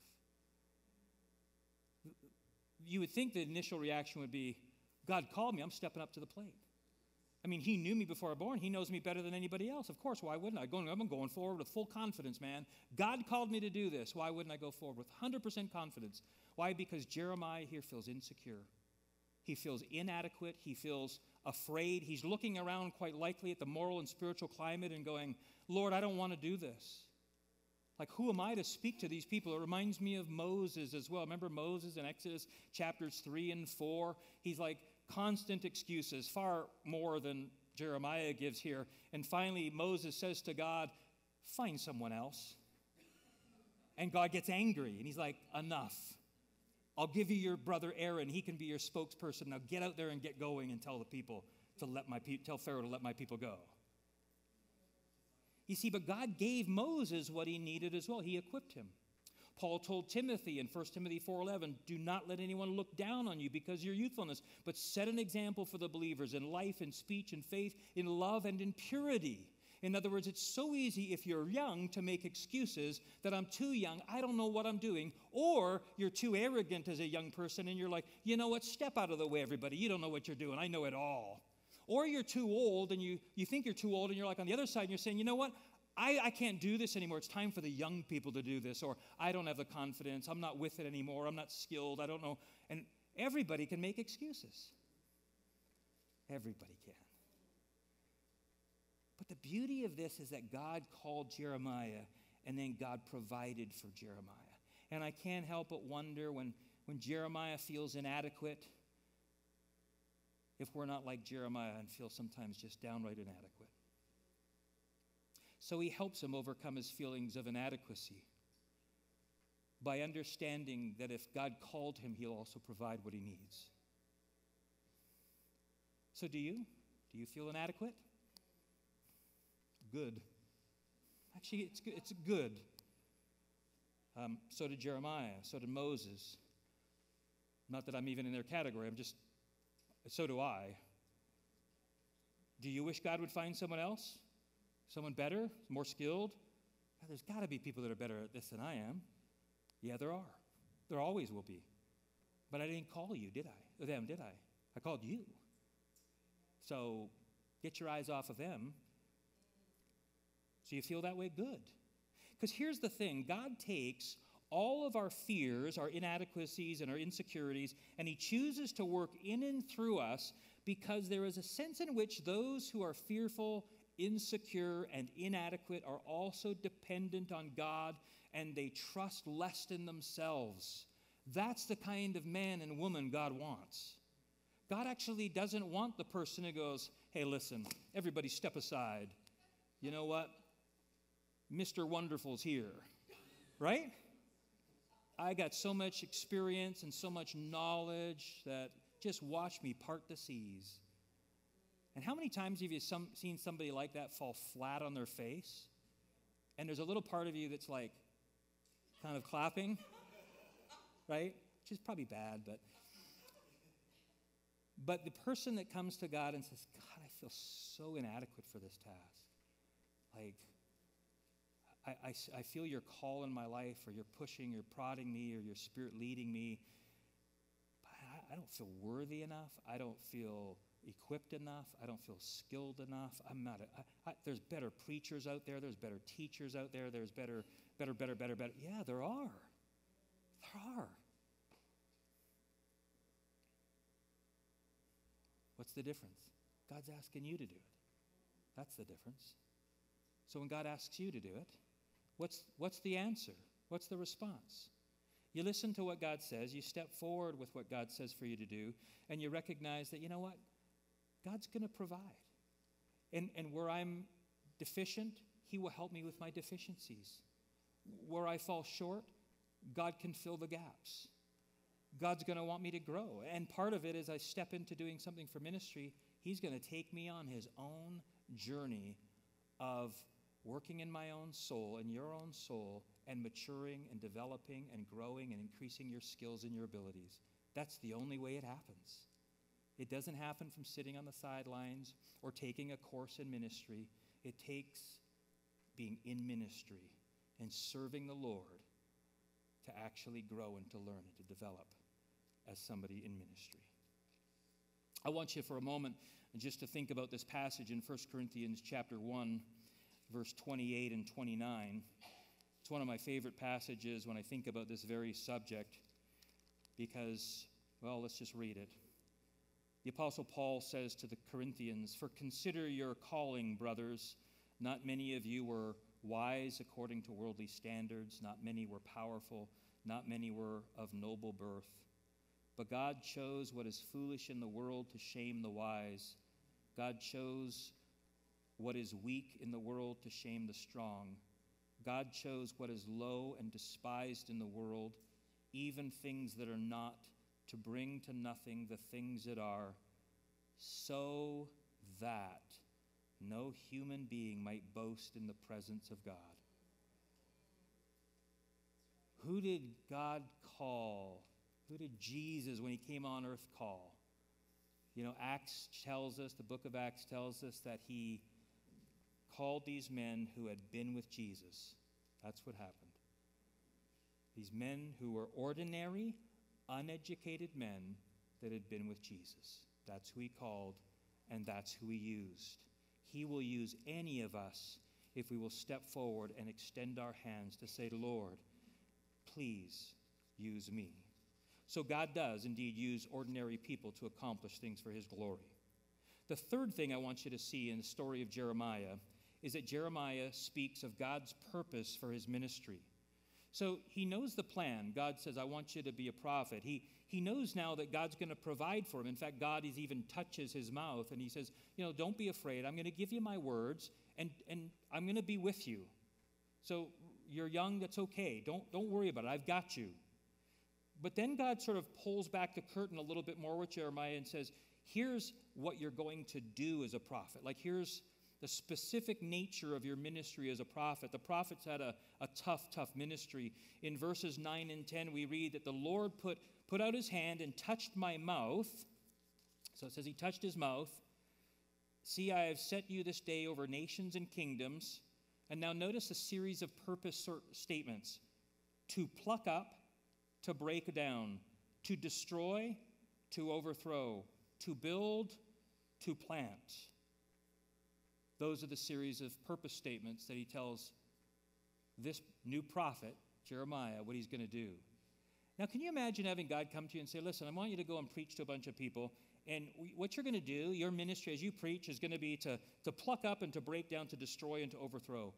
You would think the initial reaction would be, God called me. I'm stepping up to the plate. I mean, he knew me before I was born. He knows me better than anybody else. Of course, why wouldn't I? I'm going forward with full confidence, man. God called me to do this. Why wouldn't I go forward with one hundred percent confidence? Why? Because Jeremiah here feels insecure. He feels inadequate. He feels afraid. He's looking around quite likely at the moral and spiritual climate and going, Lord, I don't want to do this. Like, who am I to speak to these people? It reminds me of Moses as well. Remember Moses in Exodus chapters three and four? He's like, constant excuses, far more than Jeremiah gives here. And finally, Moses says to God, find someone else. And God gets angry, and he's like, enough. I'll give you your brother Aaron. He can be your spokesperson. Now get out there and get going and tell the people to let my pe- tell Pharaoh to let my people go. You see, but God gave Moses what he needed as well. He equipped him. Paul told Timothy in First Timothy four eleven, do not let anyone look down on you because of your youthfulness, but set an example for the believers in life, in speech, in faith, in love, and in purity. In other words, it's so easy if you're young to make excuses that I'm too young, I don't know what I'm doing, or you're too arrogant as a young person and you're like, you know what, step out of the way, everybody. You don't know what you're doing. I know it all. Or you're too old and you, you think you're too old and you're like on the other side and you're saying, you know what, I, I can't do this anymore. It's time for the young people to do this. Or I don't have the confidence. I'm not with it anymore. I'm not skilled. I don't know. And everybody can make excuses. Everybody can. But the beauty of this is that God called Jeremiah and then God provided for Jeremiah. And I can't help but wonder when, when Jeremiah feels inadequate, if we're not like Jeremiah and feel sometimes just downright inadequate. So he helps him overcome his feelings of inadequacy by understanding that if God called him, he'll also provide what he needs. So do you? Do you feel inadequate? Good. Actually, it's good. It's good. Um, so did Jeremiah. So did Moses. Not that I'm even in their category. I'm just, so do I. Do you wish God would find someone else? Someone better, more skilled? There's got to be people that are better at this than I am. Yeah, there are. There always will be. But I didn't call you, did I? Or them, did I? I called you. So get your eyes off of them. So you feel that way? Good. Because here's the thing. God takes all of our fears, our inadequacies, and our insecurities, and he chooses to work in and through us because there is a sense in which those who are fearful, insecure, and inadequate are also dependent on God, and they trust less in themselves. That's the kind of man and woman God wants. God actually doesn't want the person who goes, hey, listen, everybody step aside. You know what? Mister Wonderful's here, right? I got so much experience and so much knowledge that just watch me part the seas. And how many times have you some, seen somebody like that fall flat on their face? And there's a little part of you that's like kind of clapping, right? Which is probably bad, but... But the person that comes to God and says, God, I feel so inadequate for this task. Like, I, I, I feel your call in my life, or you're pushing, you're prodding me, or your spirit leading me. But I, I don't feel worthy enough. I don't feel equipped enough. I don't feel skilled enough. I'm not. A, I, I, there's better preachers out there. There's better teachers out there. There's better, better, better, better, better. Yeah, there are. There are. What's the difference? God's asking you to do it. That's the difference. So when God asks you to do it, what's, what's the answer? What's the response? You listen to what God says, you step forward with what God says for you to do, and you recognize that, you know what? God's going to provide. And, and where I'm deficient, He will help me with my deficiencies. Where I fall short, God can fill the gaps. God's going to want me to grow. And part of it, as I step into doing something for ministry, He's going to take me on His own journey of working in my own soul and your own soul and maturing and developing and growing and increasing your skills and your abilities. That's the only way it happens. It doesn't happen from sitting on the sidelines or taking a course in ministry. It takes being in ministry and serving the Lord to actually grow and to learn and to develop as somebody in ministry. I want you for a moment just to think about this passage in First Corinthians chapter one, verse twenty-eight and twenty-nine. It's one of my favorite passages when I think about this very subject because, well, let's just read it. The Apostle Paul says to the Corinthians, "For consider your calling, brothers. Not many of you were wise according to worldly standards. Not many were powerful. Not many were of noble birth. But God chose what is foolish in the world to shame the wise. God chose what is weak in the world to shame the strong. God chose what is low and despised in the world, even things that are not, to bring to nothing the things that are, so that no human being might boast in the presence of God." Who did God call? Who did Jesus, when He came on earth, call? You know, Acts tells us, the book of Acts tells us that He called these men who had been with Jesus. That's what happened. These men who were ordinary, uneducated men that had been with Jesus. That's who He called, and that's who He used. He will use any of us if we will step forward and extend our hands to say, "Lord, please use me." So God does indeed use ordinary people to accomplish things for His glory. The third thing I want you to see in the story of Jeremiah is that Jeremiah speaks of God's purpose for his ministry. So he knows the plan. God says, "I want you to be a prophet." He, he knows now that God's going to provide for him. In fact, God is even touches his mouth and He says, you know, don't be afraid. I'm going to give you my words and, and I'm going to be with you. So you're young, that's okay. Don't, don't worry about it. I've got you. But then God sort of pulls back the curtain a little bit more with Jeremiah and says, here's what you're going to do as a prophet. Like, here's the specific nature of your ministry as a prophet. The prophets had a, a tough, tough ministry. In verses nine and ten, we read that the Lord put, put out His hand and touched my mouth. So it says He touched His mouth. "See, I have set you this day over nations and kingdoms." And now notice a series of purpose statements. To pluck up, to break down, to destroy, to overthrow, to build, to plant. Those are the series of purpose statements that He tells this new prophet, Jeremiah, what he's going to do. Now, can you imagine having God come to you and say, "Listen, I want you to go and preach to a bunch of people, and what you're going to do, your ministry as you preach, is going to be to, to pluck up and to break down, to destroy and to overthrow."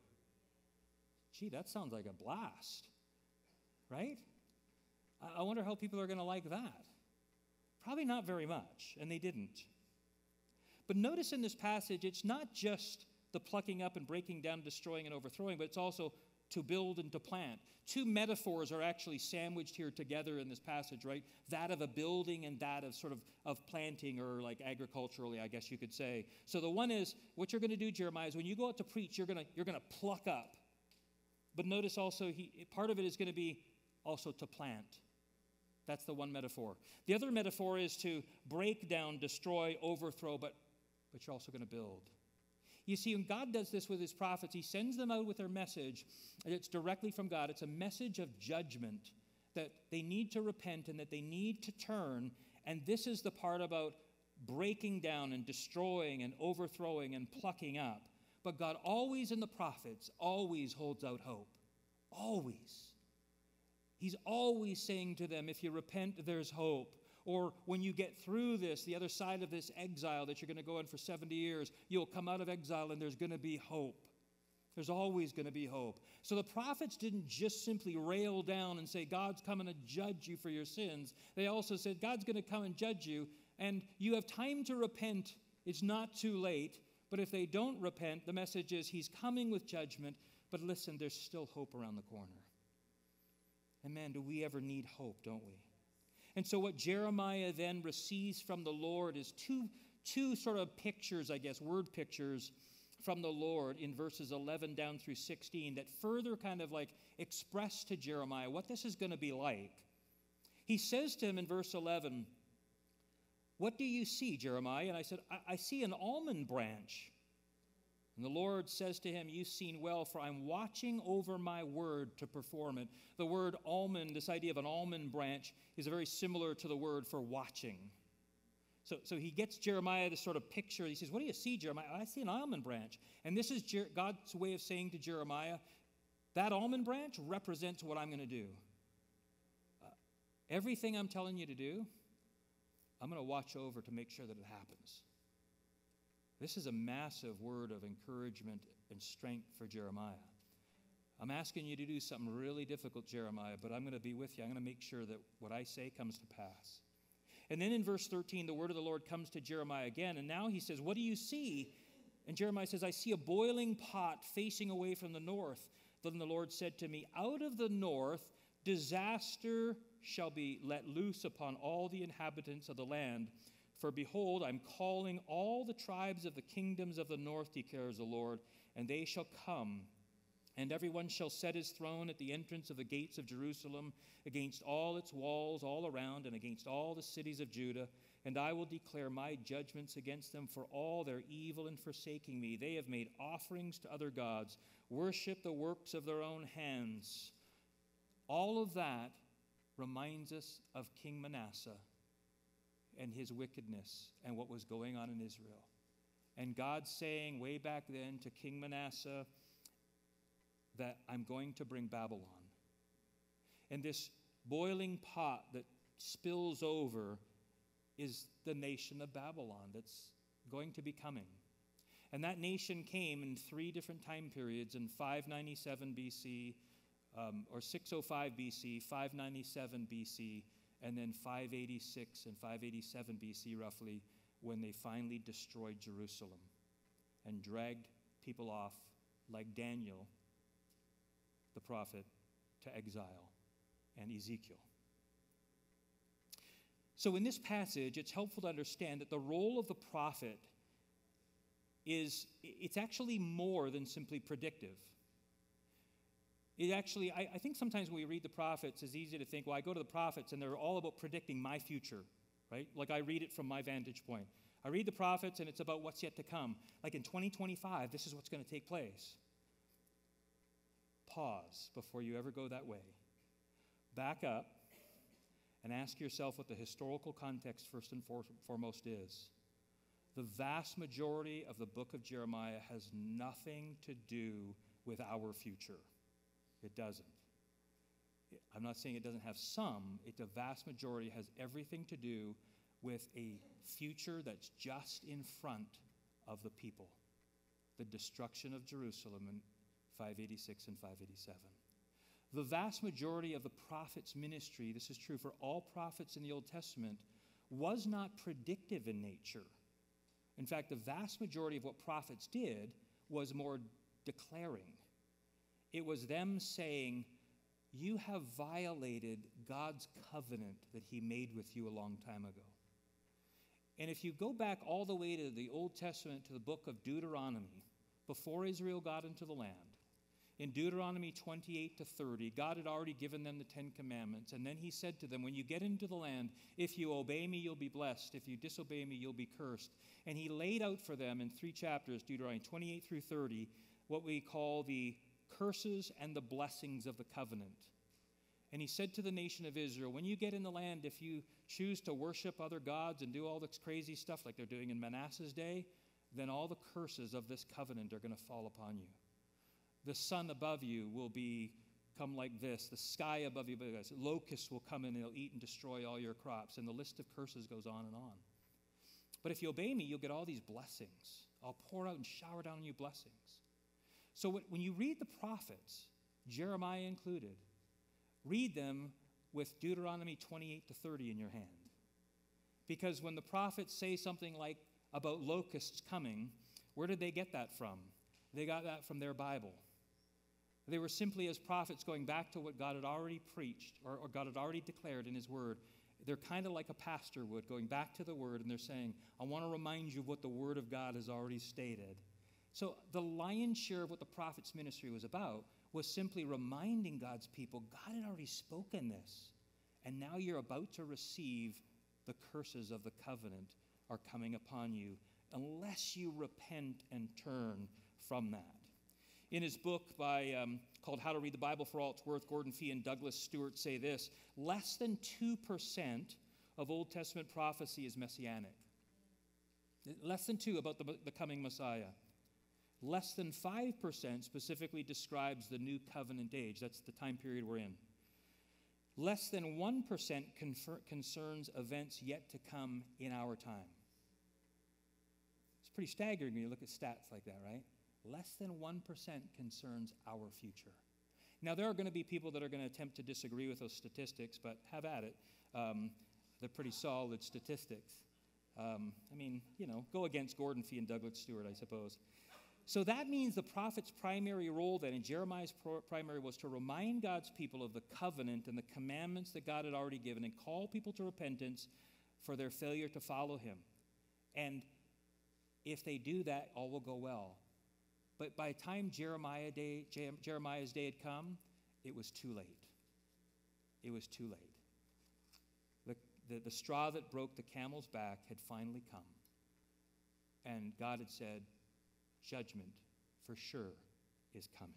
Gee, that sounds like a blast, right? I wonder how people are going to like that. Probably not very much, and they didn't. But notice in this passage, it's not just the plucking up and breaking down, destroying and overthrowing, but it's also to build and to plant. Two metaphors are actually sandwiched here together in this passage, right? That of a building and that of sort of, of planting, or like agriculturally, I guess you could say. So the one is, what you're going to do, Jeremiah, is when you go out to preach, you're going to you're going to pluck up. But notice also, he, part of it is going to be also to plant. That's the one metaphor. The other metaphor is to break down, destroy, overthrow, but, but you're also going to build. You see, when God does this with his prophets, he sends them out with their message, and it's directly from God. It's a message of judgment, that they need to repent and that they need to turn. And this is the part about breaking down and destroying and overthrowing and plucking up. But God always in the prophets, always holds out hope. Always. He's always saying to them, if you repent, there's hope. Or when you get through this, the other side of this exile that you're going to go in for seventy years, you'll come out of exile and there's going to be hope. There's always going to be hope. So the prophets didn't just simply rail down and say, God's coming to judge you for your sins. They also said, God's going to come and judge you, and you have time to repent. It's not too late. But if they don't repent, the message is he's coming with judgment. But listen, there's still hope around the corner. And man, do we ever need hope, don't we? And so what Jeremiah then receives from the Lord is two, two sort of pictures, I guess, word pictures from the Lord in verses eleven down through sixteen that further kind of like express to Jeremiah what this is going to be like. He says to him in verse eleven, what do you see, Jeremiah? And I said, I, I see an almond branch. And the Lord says to him, you've seen well, for I'm watching over my word to perform it. The word almond, this idea of an almond branch, is very similar to the word for watching. So, so he gets Jeremiah this sort of picture. He says, what do you see, Jeremiah? I see an almond branch. And this is Jer- God's way of saying to Jeremiah, that almond branch represents what I'm going to do. Uh, everything I'm telling you to do, I'm going to watch over to make sure that it happens. This is a massive word of encouragement and strength for Jeremiah. I'm asking you to do something really difficult, Jeremiah, but I'm going to be with you. I'm going to make sure that what I say comes to pass. And then in verse thirteen, the word of the Lord comes to Jeremiah again, and now he says, what do you see? And Jeremiah says, I see a boiling pot facing away from the north. Then the Lord said to me, out of the north, disaster shall be let loose upon all the inhabitants of the land. For behold, I'm calling all the tribes of the kingdoms of the north, declares the Lord, and they shall come. And everyone shall set his throne at the entrance of the gates of Jerusalem, against all its walls all around, and against all the cities of Judah. And I will declare my judgments against them for all their evil in forsaking me. They have made offerings to other gods, worship the works of their own hands. All of that reminds us of King Manasseh and his wickedness and what was going on in Israel. And God saying way back then to King Manasseh that I'm going to bring Babylon. And this boiling pot that spills over is the nation of Babylon that's going to be coming. And that nation came in three different time periods, in five ninety-seven B C, um, or six oh five B C, five ninety-seven B C, and then five eighty-six and five eighty-seven B C roughly, when they finally destroyed Jerusalem and dragged people off like Daniel, the prophet, to exile, and Ezekiel. So in this passage, it's helpful to understand that the role of the prophet is, it's actually more than simply predictive. It actually, I, I think sometimes when we read the prophets, it's easy to think, well, I go to the prophets and they're all about predicting my future, right? Like I read it from my vantage point. I read the prophets and it's about what's yet to come. Like in twenty twenty-five, this is what's going to take place. Pause before you ever go that way. Back up and ask yourself what the historical context first and foremost is. The vast majority of the book of Jeremiah has nothing to do with our future. It doesn't. I'm not saying it doesn't have some. It, the vast majority has everything to do with a future that's just in front of the people. The destruction of Jerusalem in five eighty-six and five eighty-seven. The vast majority of the prophet's ministry, this is true for all prophets in the Old Testament, was not predictive in nature. In fact, the vast majority of what prophets did was more declaring. It was them saying, you have violated God's covenant that he made with you a long time ago. And if you go back all the way to the Old Testament, to the book of Deuteronomy, before Israel got into the land, in Deuteronomy twenty-eight to thirty, God had already given them the Ten Commandments. And then he said to them, when you get into the land, if you obey me, you'll be blessed. If you disobey me, you'll be cursed. And he laid out for them in three chapters, Deuteronomy twenty-eight through thirty, what we call the curses and the blessings of the covenant. And he said to the nation of Israel, when you get in the land, if you choose to worship other gods and do all this crazy stuff like they're doing in Manasseh's day, then all the curses of this covenant are going to fall upon you. The sun above you will be come like this. The sky above you, locusts will come in and they'll eat and destroy all your crops. And the list of curses goes on and on. But if you obey me, you'll get all these blessings. I'll pour out and shower down on you blessings. So when you read the prophets, Jeremiah included, read them with Deuteronomy twenty-eight to thirty in your hand. Because when the prophets say something like about locusts coming, where did they get that from? They got that from their Bible. They were simply as prophets going back to what God had already preached or, or God had already declared in his word. They're kind of like a pastor would, going back to the word, and they're saying, I want to remind you of what the word of God has already stated. So the lion's share of what the prophet's ministry was about was simply reminding God's people, God had already spoken this, and now you're about to receive the curses of the covenant are coming upon you unless you repent and turn from that. In his book by um, called How to Read the Bible for All It's Worth, Gordon Fee and Douglas Stewart say this: less than two percent of Old Testament prophecy is messianic. Less than two about the, the coming Messiah. Less than five percent specifically describes the new covenant age. That's the time period we're in. Less than one percent confer- concerns events yet to come in our time. It's pretty staggering when you look at stats like that, right? Less than one percent concerns our future. Now, there are going to be people that are going to attempt to disagree with those statistics, but have at it. Um, they're pretty solid statistics. Um, I mean, you know, go against Gordon Fee and Douglas Stewart, I suppose. So that means the prophet's primary role then, and Jeremiah's pro- primary, was to remind God's people of the covenant and the commandments that God had already given and call people to repentance for their failure to follow him. And if they do that, all will go well. But by the time Jeremiah day, Jeremiah's day had come, it was too late. It was too late. The, the, the straw that broke the camel's back had finally come. And God had said, judgment for sure is coming.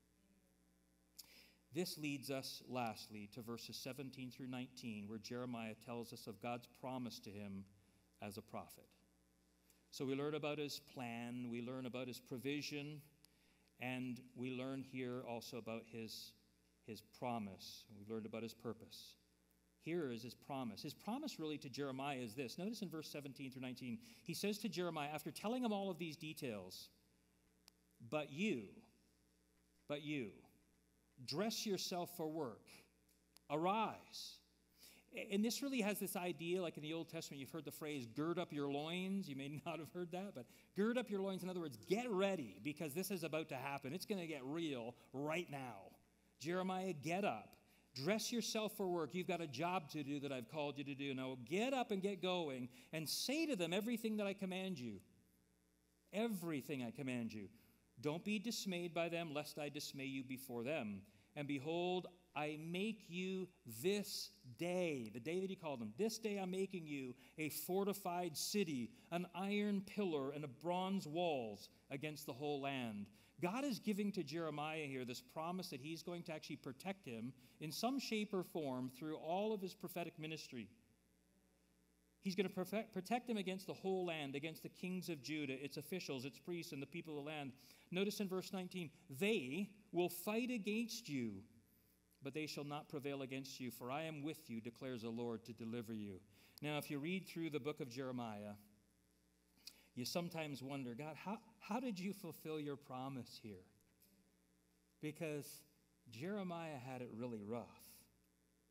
This leads us, lastly, to verses seventeen through nineteen, where Jeremiah tells us of God's promise to him as a prophet. So we learn about his plan, we learn about his provision, and we learn here also about his, his promise. We learned about his purpose. Here is his promise. His promise really to Jeremiah is this. Notice in verse seventeen through nineteen, he says to Jeremiah, after telling him all of these details, but you, but you, dress yourself for work, arise. And this really has this idea, like in the Old Testament, you've heard the phrase, gird up your loins. You may not have heard that, but gird up your loins. In other words, get ready, because this is about to happen. It's going to get real right now. Jeremiah, get up. Dress yourself for work. You've got a job to do that I've called you to do. Now get up and get going and say to them everything that I command you. Everything I command you. Don't be dismayed by them, lest I dismay you before them. And behold, I make you this day, the day that he called them, this day I'm making you a fortified city, an iron pillar and a bronze walls against the whole land. God is giving to Jeremiah here this promise that he's going to actually protect him in some shape or form through all of his prophetic ministry. He's going to perfect, protect him against the whole land, against the kings of Judah, its officials, its priests, and the people of the land. Notice in verse nineteen, they will fight against you, but they shall not prevail against you, for I am with you, declares the Lord, to deliver you. Now, if you read through the book of Jeremiah, you sometimes wonder, God, how, how did you fulfill your promise here? Because Jeremiah had it really rough.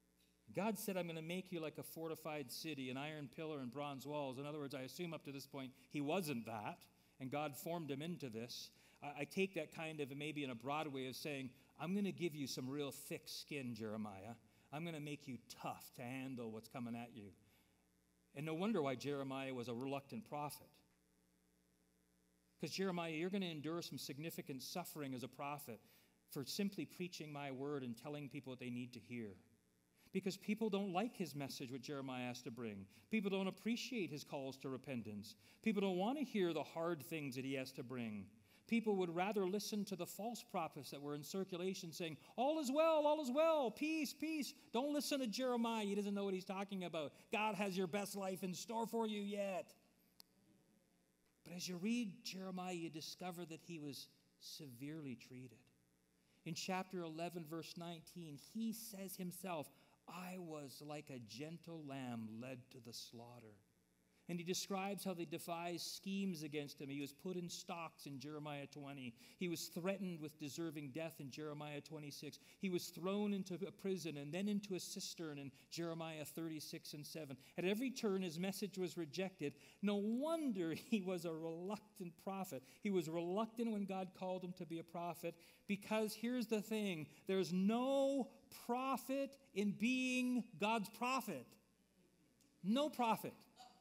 God said, I'm going to make you like a fortified city, an iron pillar and bronze walls. In other words, I assume up to this point he wasn't that, and God formed him into this. I, I take that kind of maybe in a broad way of saying, I'm going to give you some real thick skin, Jeremiah. I'm going to make you tough to handle what's coming at you. And no wonder why Jeremiah was a reluctant prophet. Because Jeremiah, you're going to endure some significant suffering as a prophet for simply preaching my word and telling people what they need to hear. Because people don't like his message, what Jeremiah has to bring. People don't appreciate his calls to repentance. People don't want to hear the hard things that he has to bring. People would rather listen to the false prophets that were in circulation saying, all is well, all is well, peace, peace. Don't listen to Jeremiah. He doesn't know what he's talking about. God has your best life in store for you yet. But as you read Jeremiah, you discover that he was severely treated. In chapter eleven, verse nineteen, he says himself, I was like a gentle lamb led to the slaughter. And he describes how they devised schemes against him. He was put in stocks in Jeremiah twenty. He was threatened with deserving death in Jeremiah twenty-six. He was thrown into a prison and then into a cistern in Jeremiah thirty-six and seven. At every turn, his message was rejected. No wonder he was a reluctant prophet. He was reluctant when God called him to be a prophet, because here's the thing, there's no profit in being God's prophet. No profit.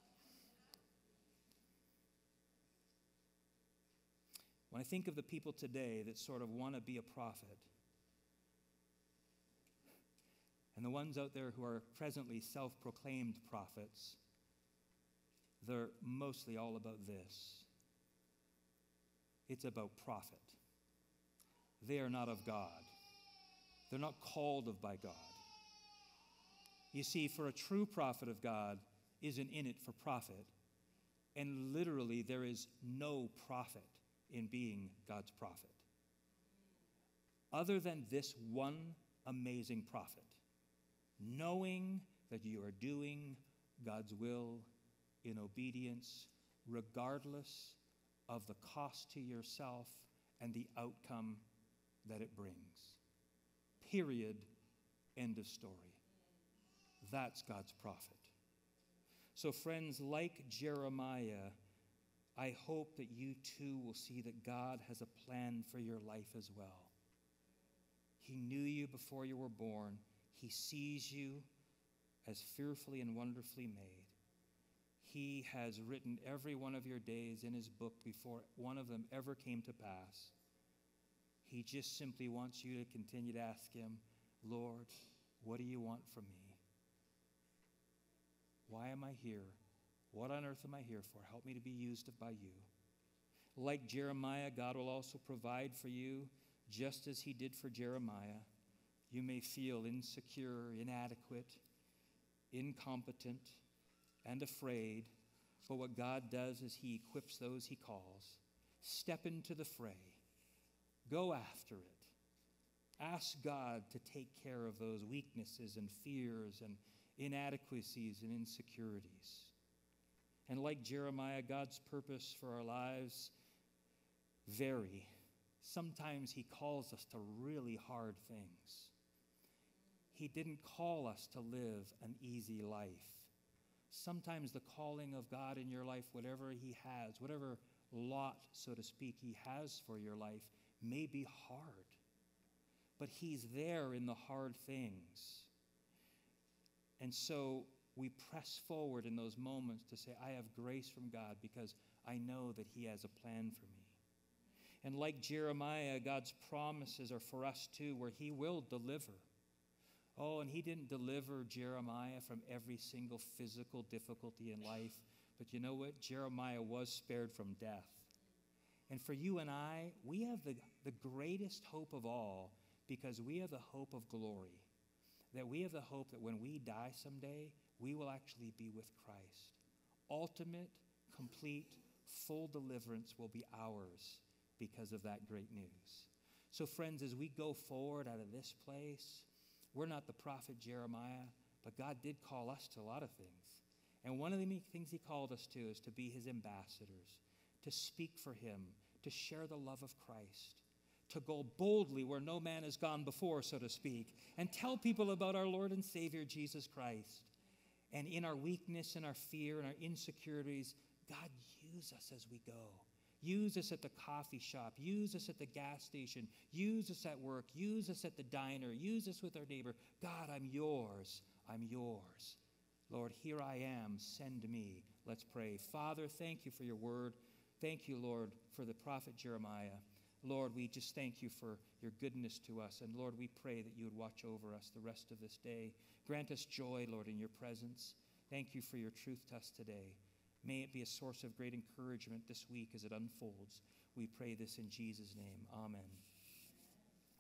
When I think of the people today that sort of want to be a prophet, and the ones out there who are presently self-proclaimed prophets, they're mostly all about this. It's about profit. They are not of God. They're not called of by God. You see, for a true prophet of God isn't in it for profit. And literally, there is no profit in being God's prophet. Other than this one amazing prophet, knowing that you are doing God's will in obedience, regardless of the cost to yourself and the outcome that it brings. Period. End of story. That's God's prophet. So friends, like Jeremiah, I hope that you too will see that God has a plan for your life as well. He knew you before you were born. He sees you as fearfully and wonderfully made. He has written every one of your days in his book before one of them ever came to pass. He just simply wants you to continue to ask him, Lord, what do you want from me? Why am I here? What on earth am I here for? Help me to be used by you. Like Jeremiah, God will also provide for you, just as he did for Jeremiah. You may feel insecure, inadequate, incompetent, and afraid, but what God does is he equips those he calls. Step into the fray. Go after it. Ask God to take care of those weaknesses and fears and inadequacies and insecurities. And like Jeremiah, God's purpose for our lives vary. Sometimes he calls us to really hard things. He didn't call us to live an easy life. Sometimes the calling of God in your life, whatever he has, whatever lot, so to speak, he has for your life, may be hard. But he's there in the hard things. And so we press forward in those moments to say, I have grace from God because I know that he has a plan for me. And like Jeremiah, God's promises are for us too, where he will deliver. Oh, and he didn't deliver Jeremiah from every single physical difficulty in life. But you know what? Jeremiah was spared from death. And for you and I, we have the, the greatest hope of all, because we have the hope of glory. That we have the hope that when we die someday, we will actually be with Christ. Ultimate, complete, full deliverance will be ours because of that great news. So friends, as we go forward out of this place, we're not the prophet Jeremiah, but God did call us to a lot of things. And one of the things he called us to is to be his ambassadors, to speak for him, to share the love of Christ, to go boldly where no man has gone before, so to speak, and tell people about our Lord and Savior, Jesus Christ. And in our weakness and our fear and our insecurities, God, use us as we go. Use us at the coffee shop. Use us at the gas station. Use us at work. Use us at the diner. Use us with our neighbor. God, I'm yours. I'm yours. Lord, here I am. Send me. Let's pray. Father, thank you for your word. Thank you, Lord, for the prophet Jeremiah. Lord, we just thank you for your goodness to us. And Lord, we pray that you would watch over us the rest of this day. Grant us joy, Lord, in your presence. Thank you for your truth to us today. May it be a source of great encouragement this week as it unfolds. We pray this in Jesus' name. Amen.